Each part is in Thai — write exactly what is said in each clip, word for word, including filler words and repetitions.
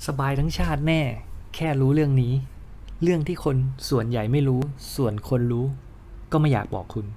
สบายทั้งชาติแน่แค่รู้เรื่องนี้เรื่องที่คนส่วนใหญ่ไม่รู้ส่วนคนรู้ก็ไม่อยากบอกคุณ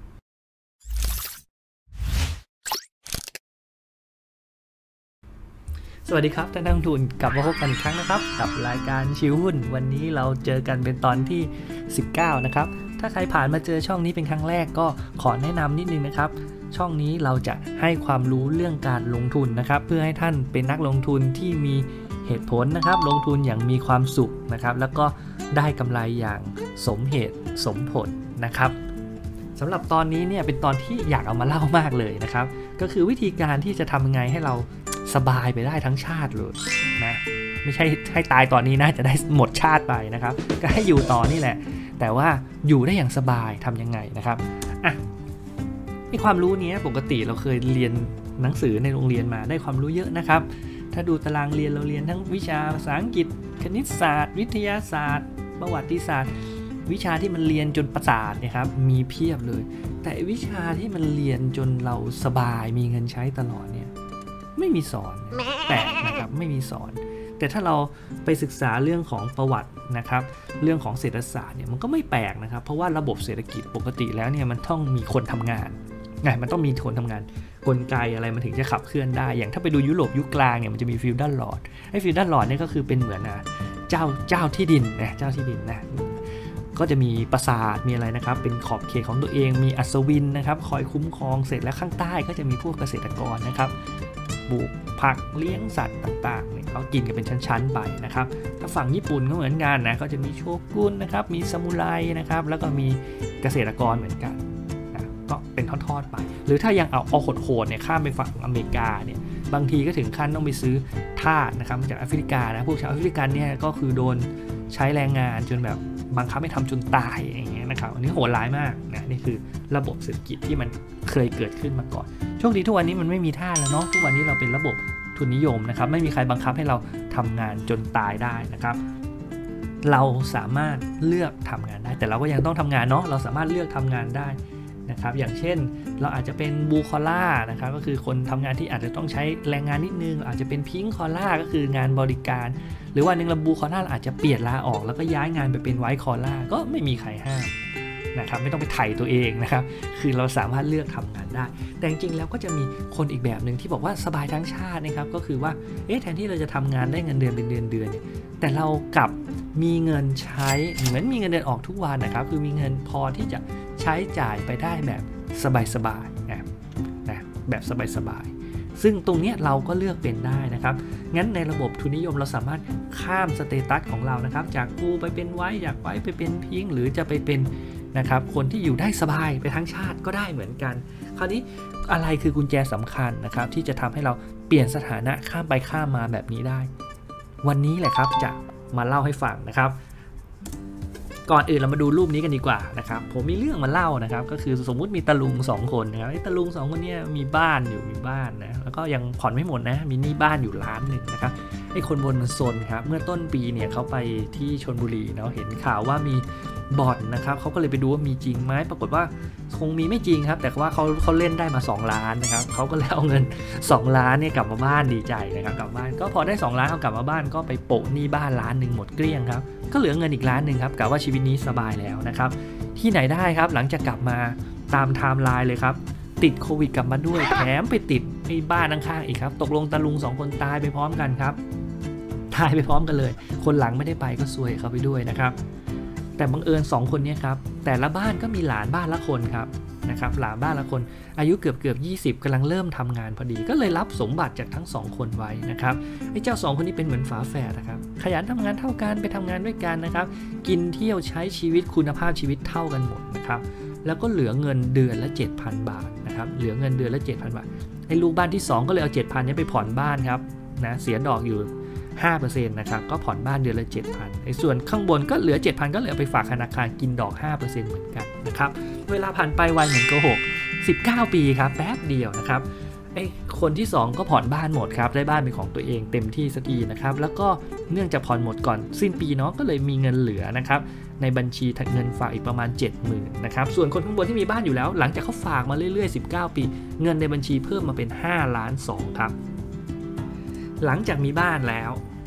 สวัสดีครับท่านนักลงทุนกลับมาพบกันอีกครั้งนะครับกับรายการชิวหุ้นวันนี้เราเจอกันเป็นตอนที่สิบเก้านะครับถ้าใครผ่านมาเจอช่องนี้เป็นครั้งแรกก็ขอแนะนำนิดนึงนะครับช่องนี้เราจะให้ความรู้เรื่องการลงทุนนะครับเพื่อให้ท่านเป็นนักลงทุนที่มีเหตุผลนะครับลงทุนอย่างมีความสุขนะครับแล้วก็ได้กำไรอย่างสมเหตุสมผลนะครับสำหรับตอนนี้เนี่ยเป็นตอนที่อยากเอามาเล่ามากเลยนะครับก็คือวิธีการที่จะทำยังไงให้เราสบายไปได้ทั้งชาติเลยนะไม่ใช่ให้ตายตอนนี้นะจะได้หมดชาติไปนะครับก็ให้อยู่ต่อนี่แหละแต่ว่าอยู่ได้อย่างสบายทำยังไงนะครับอ่ะในความรู้นี้ปกติเราเคยเรียนหนังสือในโรงเรียนมาได้ความรู้เยอะนะครับถ้าดูตารางเรียนเราเรียนทั้งวิชาภาษาอังกฤษคณิตศาสตร์วิทยาศาสตร์ประวัติศาสตร์วิชาที่มันเรียนจนประสาทเนี่ยครับมีเพียบเลยแต่วิชาที่มันเรียนจนเราสบายมีเงินใช้ตลอดเนี่ยไม่มีสอนแปลกนะครับไม่มีสอนแต่ถ้าเราไปศึกษาเรื่องของประวัตินะครับเรื่องของเศรษฐศาสตร์เนี่ยมันก็ไม่แปลกนะครับเพราะว่าระบบเศรษฐกิจปกติแล้วเนี่ยมันต้องมีคนทำงานไงมันต้องมีคนทำงานกลไกอะไรมันถึงจะขับเคลื่อนได้อย่างถ้าไปดูยุโรปยุคกลางเนี่ยมันจะมีฟิวดัลลอร์ดไอ้ฟิวดัลลอร์ดเนี่ยก็คือเป็นเหมือนนะเจ้าเจ้าที่ดินนะเจ้าที่ดินนะก็จะมีปราสาทมีอะไรนะครับเป็นขอบเขตของตัวเองมีอัศวินนะครับคอยคุ้มครองเสร็จแล้วข้างใต้ก็จะมีพวกเกษตรกรนะครับปลูกผักเลี้ยงสัตว์ต่างๆเนี่ยเขากินกันเป็นชั้นๆไปนะครับถ้าฝั่งญี่ปุ่นก็เหมือนกันนะก็จะมีโชกุนนะครับมีซามูไรนะครับแล้วก็มีเกษตรกรเหมือนกันนะก็เป็นทอดๆไปหรือถ้ายังเอาเอาโหดๆเนี่ยข้ามไปฝั่งอเมริกาเนี่ยบางทีก็ถึงขั้นต้องไปซื้อทาสนะครับมาจากแอฟริกานะพวกชาวแอฟริกันเนี่ยก็คือโดนใช้แรงงานจนแบบบังคับให้ทำจนตายอย่างเงี้ยนะครับอันนี้โหดร้ายมากนะนี่คือระบบเศรษฐกิจที่มันเคยเกิดขึ้นมาก่อนโชคดีทุกวันนี้มันไม่มีท่าแล้วเนาะทุกวันนี้เราเป็นระบบทุนนิยมนะครับไม่มีใครบังคับให้เราทำงานจนตายได้นะครับเราสามารถเลือกทำงานได้แต่เราก็ยังต้องทำงานเนาะเราสามารถเลือกทำงานได้นะครับอย่างเช่นเราอาจจะเป็นบูคอล่านะครับก็คือคนทำงานที่อาจจะต้องใช้แรงงานนิดนึงอาจจะเป็นพิงคอล่าก็คืองานบริการหรือว่าหนึ่งเราบูคอล่าอาจจะเปลี่ยนลาออกแล้วก็ย้ายงานไปเป็นไวท์คอล่าก็ไม่มีใครห้ามนะครับไม่ต้องไปไถ่ตัวเองนะครับคือเราสามารถเลือกทำงานได้แต่จริงๆแล้วก็จะมีคนอีกแบบหนึ่งที่บอกว่าสบายทั้งชาตินะครับก็คือว่าเอ๊ะแทนที่เราจะทงานได้เงินเดือนเป็นเดือนเดือนเนี่ยแต่เรากลับมีเงินใช้เหมือนมีเงินเดือนออกทุกวันนะครับคือมีเงินพอที่จะใช้จ่ายไปได้แบบสบายๆนะนะแบบสบายๆซึ่งตรงนี้เราก็เลือกเป็นได้นะครับงั้นในระบบทุนนิยมเราสามารถข้ามสเตตัสของเรานะครับจากกูไปเป็นไว้จากไว้ไปเป็นพิงหรือจะไปเป็นนะครับคนที่อยู่ได้สบายไปทั้งชาติก็ได้เหมือนกันคราวนี้อะไรคือกุญแจสำคัญนะครับที่จะทำให้เราเปลี่ยนสถานะข้ามไปข้ามมาแบบนี้ได้วันนี้แหละครับจะมาเล่าให้ฟังนะครับก่อนอื่นเรามาดูรูปนี้กันดีกว่านะครับผมมีเรื่องมาเล่านะครับก็คือสมมุติมีตะลุงสองคนนะครับไอ้ตะลุงสองคนนี้มีบ้านอยู่มีบ้านนะแล้วก็ยังผ่อนไม่หมดนะมีหนี้บ้านอยู่ล้านหนึ่งนะครับไอ้คนบนมันซนครับเมื่อต้นปีเนี่ยเขาไปที่ชลบุรีเนาะเห็นข่าวว่ามีบ่อนนะครับเขาก็เลยไปดูว่ามีจริงไหมปรากฏว่าคงมีไม่จริงครับแต่ว่าเขาเขาเล่นได้มาสองล้านนะครับเขาก็เลยเอาเงินสองล้านเนี่ยกลับมาบ้านดีใจนะครับกลับบ้านก็พอได้สองล้านเขากลับมาบ้านก็ไปโปะหนี้บ้านล้านหนึ่งหมดเกลี้ยงครับก็เหลือเงินอีกล้านหนึ่งครับกะว่าชีวิตนี้สบายแล้วนะครับที่ไหนได้ครับหลังจากกลับมาตามไทม์ไลน์เลยครับติดโควิดกลับมาด้วยแถมไปติดไอ้บ้านข้างๆอีกครับตกลงตะลุงสองคนตายไปพร้อมกันครับตายไปพร้อมกันเลยคนหลังไม่ได้ไปก็ซวยเขาไปด้วยนะครับแต่บังเอิญสองคนนี้ครับแต่ละบ้านก็มีหลานบ้านละคนครับนะครับหลานบ้านละคนอายุเกือบเกือบยี่สิบกำลังเริ่มทำงานพอดีก็เลยรับสมบัติจากทั้งสองคนไว้นะครับไอ้เจ้าสองคนนี้เป็นเหมือนฝาแฝดนะครับขยันทำงานเท่ากันไปทำงานด้วยกันนะครับกินเที่ยวใช้ชีวิตคุณภาพชีวิตเท่ากันหมดนะครับแล้วก็เหลือเงินเดือนละ เจ็ดพัน บาทนะครับเหลือเงินเดือนละ เจ็ดพัน บาทไอ้ลูกบ้านที่สองก็เลยเอา เจ็ดพัน นี้ไปผ่อนบ้านครับนะเสียดอกอยู่ห้าเปอร์เซ็นต์ นะครับก็ผ่อนบ้านเดือนละ เจ็ดพัน ไอ้ส่วนข้างบนก็เหลือ เจ็ดพัน ก็เลยเอาไปฝากธนาคารกินดอก ห้าเปอร์เซ็นต์ เหมือนกันนะครับเวลาผ่านไปวันเหมือนโกหกสิบเก้าปีครับแป๊บเดียวนะครับไอ้คนที่สองก็ผ่อนบ้านหมดครับได้บ้านเป็นของตัวเองเต็มที่สักทีนะครับแล้วก็เนื่องจากผ่อนหมดก่อนสิ้นปีเนาะก็เลยมีเงินเหลือนะครับในบัญชีเงินฝากอีกประมาณ เจ็ดหมื่น นะครับส่วนคนข้างบนที่มีบ้านอยู่แล้วหลังจากเขาฝากมาเรื่อยๆสิบเก้าปีเงินในบัญชีเพิ่มมาเป็นห้าล้านสองครับหลังจากมีบ้านแล้ว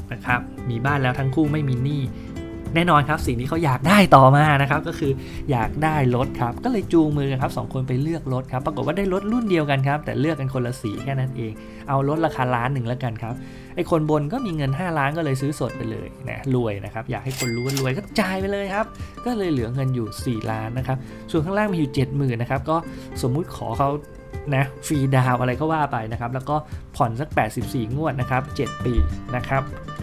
นะครับมีบ้านแล้วทั้งคู่ไม่มีหนี้แน่นอนครับสิ่งที่เขาอยากได้ต่อมานะครับก็คืออยากได้รถครับก็เลยจูงมือกันครับสองคนไปเลือกรถครับปรากฏว่าได้รถรุ่นเดียวกันครับแต่เลือกกันคนละสีแค่นั้นเองเอารถราคาล้านหนึ่งแล้วกันครับไอ้คนบนก็มีเงินห้าล้านก็เลยซื้อสดไปเลยนะรวยนะครับอยากให้คนรู้ว่ารวยก็จ่ายไปเลยครับก็เลยเหลือเงินอยู่สี่ล้านนะครับส่วนข้างล่างมีอยู่ เจ็ดหมื่น นะครับก็สมมุติขอเขานะฟรีดาวอะไรก็ว่าไปนะครับแล้วก็ผ่อนสักแปดสิบสี่งวดนะครับเจ็ดปีนะครับ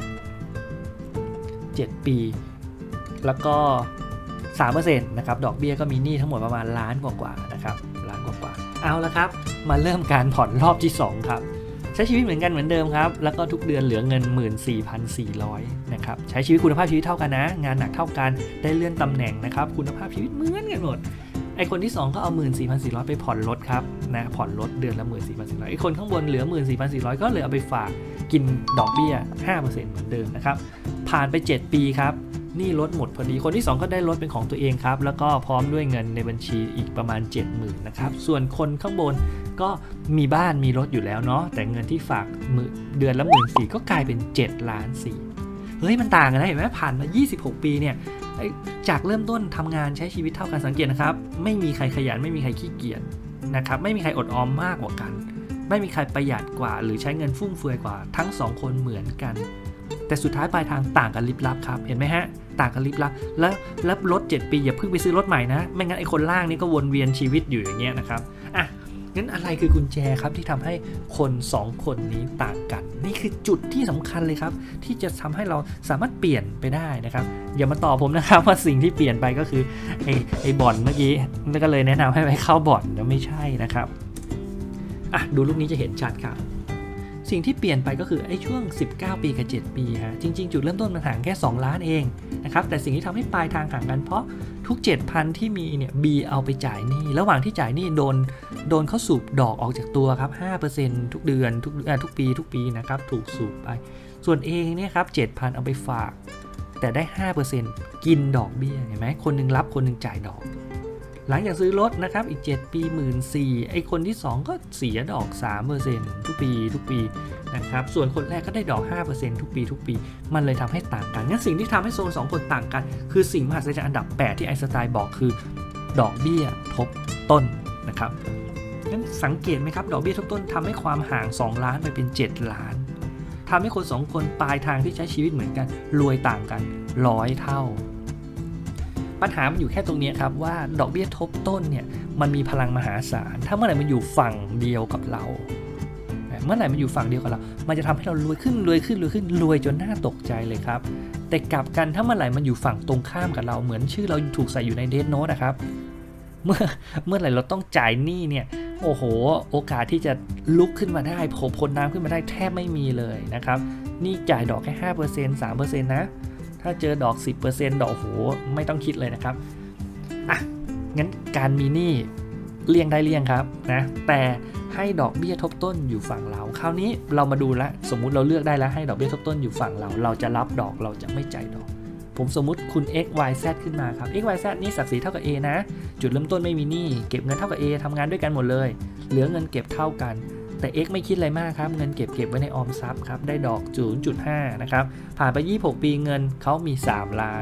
เจ็ดปีแล้วก็ สามเปอร์เซ็นต์ นะครับดอกเบี้ยก็มีหนี้ทั้งหมดประมาณล้านกว่าๆนะครับล้านกว่าๆเอาละครับมาเริ่มการผ่อนรอบที่สองครับใช้ชีวิตเหมือนกันเหมือนเดิมครับแล้วก็ทุกเดือนเหลือเงิน หนึ่งหมื่นสี่พันสี่ร้อย นะครับใช้ชีวิตคุณภาพชีวิตเท่ากันนะงานหนักเท่ากันได้เลื่อนตำแหน่งนะครับคุณภาพชีวิตเหมือนกันหมดไอคนที่สองก็เอา หนึ่งหมื่นสี่พันสี่ร้อย ไปผ่อนรถครับนะผ่อนรถเดือนละ หนึ่งหมื่นสี่พันสี่ร้อย ไอคนข้างบนเหลือ หนึ่งหมื่นสี่พันสี่ร้อย ก็เลยเอาไปฝากกินดอกเบี้ย ห้าเปอร์เซ็นต์ เหมือนเดิมนะครับผ่านไปเจ็ดปีครับหนี้รถหมดพอดีคนที่สองก็ได้รถเป็นของตัวเองครับแล้วก็พร้อมด้วยเงินในบัญชีอีกประมาณ เจ็ดหมื่น นะครับส่วนคนข้างบนก็มีบ้านมีรถอยู่แล้วเนาะแต่เงินที่ฝากเดือนละ หนึ่งหมื่นสี่พัน ก็กลายเป็นเจ็ดล้านสี่เฮ้ยมันต่างกันนะเห็นไหมผ่านมายี่สิบหกปีเนี่ยจากเริ่มต้นทำงานใช้ชีวิตเท่ากันสังเกตนะครับไม่มีใครขยันไม่มีใครขี้เกียจนะครับไม่มีใครอดออมมากกว่ากันไม่มีใครประหยัดกว่าหรือใช้เงินฟุ่มเฟือยกว่าทั้งสองคนเหมือนกันแต่สุดท้ายปลายทางต่างกันลิบลับครับเห็นไหมฮะต่างกันลิบลับแล้วแล้วรถเจ็ดปีอย่าเพิ่งไปซื้อรถใหม่นะไม่งั้นไอ้คนล่างนี่ก็วนเวียนชีวิตอยู่อย่างเงี้ยนะครับอ่ะงั้นอะไรคือกุญแจครับที่ทำให้คนสองคนนี้ต่างกันนี่คือจุดที่สำคัญเลยครับที่จะทำให้เราสามารถเปลี่ยนไปได้นะครับอย่ามาตอบผมนะครับว่าสิ่งที่เปลี่ยนไปก็คือไอ้ไอ้บ่อนเมื่อกี้แล้วก็เลยแนะนำให้ไปเข้าบ่อนแล้วไม่ใช่นะครับอ่ะดูรูปนี้จะเห็นชัดครับสิ่งที่เปลี่ยนไปก็คือไอ้ช่วงสิบเก้าปีกับเจ็ดปีฮะจริงๆจุดเริ่มต้นมันห่างแค่สองล้านเองนะครับแต่สิ่งที่ทำให้ปลายทางห่างกันเพราะทุก เจ็ดพัน ที่มีเนี่ย B เอาไปจ่ายหนี้ระหว่างที่จ่ายหนี้โดนโดนเขาสูบดอกออกจากตัวครับ ห้าเปอร์เซ็นต์ ทุกเดือนทุกทุกปีทุกปีนะครับถูกสูบไปส่วน A เนี่ยครับ เจ็ดพัน เอาไปฝากแต่ได้ ห้าเปอร์เซ็นต์ กินดอกเบี้ยเห็นไหมคนนึงรับคนนึงจ่ายดอกหลังจากซื้อรถนะครับอีกเจ็ดปี หนึ่งหมื่นสี่พัน ไอ้คนที่สองก็เสียดอก สามเปอร์เซ็นต์ ทุกปีทุกปีนะครับส่วนคนแรกก็ได้ดอก ห้าเปอร์เซ็นต์ ทุกปีทุกปีมันเลยทำให้ต่างกันงั้นสิ่งที่ทำให้โซนสองคนต่างกันคือสิ่งมหัศจรรย์อันดับแปดที่ไอน์สไตน์บอกคือดอกเบี้ยทบต้นนะครับงั้นสังเกตไหมครับดอกเบี้ยทบต้นทำให้ความห่างสองล้านไปเป็นเจ็ดล้านทำให้คนสองคนปลายทางที่ใช้ชีวิตเหมือนกันรวยต่างกันร้อยเท่าปัญหามันอยู่แค่ตรงนี้ครับว่าดอกเบี้ยทบต้นเนี่ยมันมีพลังมหาศาลถ้าเมื่อไหร่มันอยู่ฝั่งเดียวกับเราเมื่อไหร่มันอยู่ฝั่งเดียวกับเรามันจะทำให้เรารวยขึ้นรวยขึ้นรวยขึ้นรวยจนน่าตกใจเลยครับแต่กลับกันถ้าเมื่อไหร่มันอยู่ฝั่งตรงข้ามกับเราเหมือนชื่อเราถูกใส่อยู่ในเดธโน้ตนะครับเมื่อเมื่อไหร่เราต้องจ่ายหนี้เนี่ยโอ้โหโอกาสที่จะลุกขึ้นมาได้โผล่พ้นน้ำขึ้นมาได้แทบไม่มีเลยนะครับนี่จ่ายดอกแค่ ห้าเปอร์เซ็นต์ สามเปอร์เซ็นต์ นะถ้าเจอดอก สิบเปอร์เซ็นต์ ดอกโหไม่ต้องคิดเลยนะครับอ่ะงั้นการมีหนี้เลี่ยงได้เลี่ยงครับนะแต่ให้ดอกเบี้ยทบต้นอยู่ฝั่งเราคราวนี้เรามาดูละสมมุติเราเลือกได้แล้วให้ดอกเบี้ยทบต้นอยู่ฝั่งเราเราจะรับดอกเราจะไม่จ่ายดอกผมสมมุติคุณ x y z ขึ้นมาครับ x y z นี่ศักดิ์ศรีเท่ากับ a นะจุดเริ่มต้นไม่มีหนี้เก็บเงินเท่ากับ a ทำงานด้วยกันหมดเลยเหลือเงินเก็บเท่ากันแต่ x ไม่คิดอะไรมากครับเงินเก็บเก็บไว้ในออมทรัพย์ครับได้ดอก ศูนย์จุดห้า นะครับผ่านไปยี่สิบหกปีเงินเขามีสามล้าน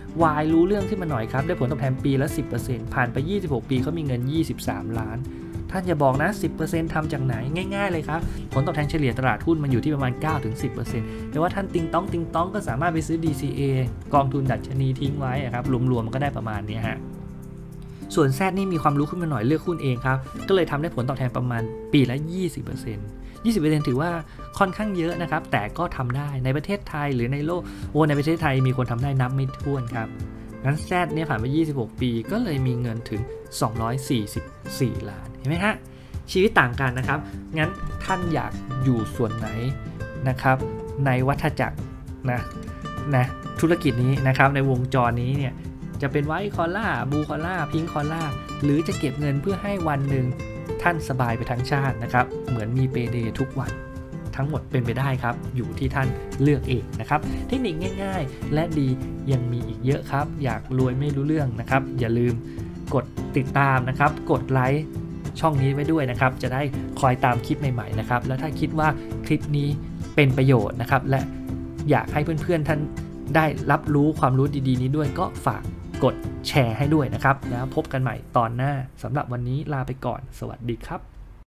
y รู้เรื่องขึ้นมาหน่อยครับได้ผลตอบแทนปีละ สิบเปอร์เซ็นต์ ผ่านไปยี่สิบหกปีเขามีเงินยี่สิบสามล้านท่านจะบอกนะ สิบเปอร์เซ็นต์ ทำจากไหนง่ายๆเลยครับผลตอบแทนเฉลี่ยตลาดหุ้นมันอยู่ที่ประมาณ เก้าถึงสิบเปอร์เซ็นต์ แต่ว่าท่านติงต้องติงต้องก็สามารถไปซื้อ ดี ซี เอ กองทุนดัชนีทิ้งไว้ครับรวมๆมันก็ได้ประมาณนี้ฮะส่วนแซดนี่มีความรู้ขึ้นมาหน่อยเลือกหุ้นเองครับก็เลยทำได้ผลตอบแทนประมาณปีละ ยี่สิบเปอร์เซ็นต์ ยี่สิบเปอร์เซ็นต์ ถือว่าค่อนข้างเยอะนะครับแต่ก็ทำได้ในประเทศไทยหรือในโลกโอ้ในประเทศไทยมีคนทำได้นับไม่ถ้วนครับงั้นแซดเนี่ยผ่านไปยี่สิบหกปีก็เลยมีเงินถึงสองร้อยสี่สิบสี่ล้านเห็นไหมฮะชีวิตต่างกันนะครับงั้นท่านอยากอยู่ส่วนไหนนะครับในวัฏจักรนะนะธุรกิจนี้นะครับในวงจรนี้เนี่ยจะเป็นไวท์คอล่าบูคอล่าพิงคอล่าหรือจะเก็บเงินเพื่อให้วันหนึ่งท่านสบายไปทั้งชาตินะครับเหมือนมีเปเดย์ทุกวันทั้งหมดเป็นไปได้ครับอยู่ที่ท่านเลือกเองนะครับเทคนิคง่ายๆและดียังมีอีกเยอะครับอยากรวยไม่รู้เรื่องนะครับอย่าลืมกดติดตามนะครับกดไลค์ช่องนี้ไว้ด้วยนะครับจะได้คอยตามคลิปใหม่ๆนะครับแล้วถ้าคิดว่าคลิปนี้เป็นประโยชน์นะครับและอยากให้เพื่อนๆท่านได้รับรู้ความรู้ดีๆนี้ด้วยก็ฝากกดแชร์ให้ด้วยนะครับแล้วพบกันใหม่ตอนหน้าสำหรับวันนี้ลาไปก่อนสวัสดีครับ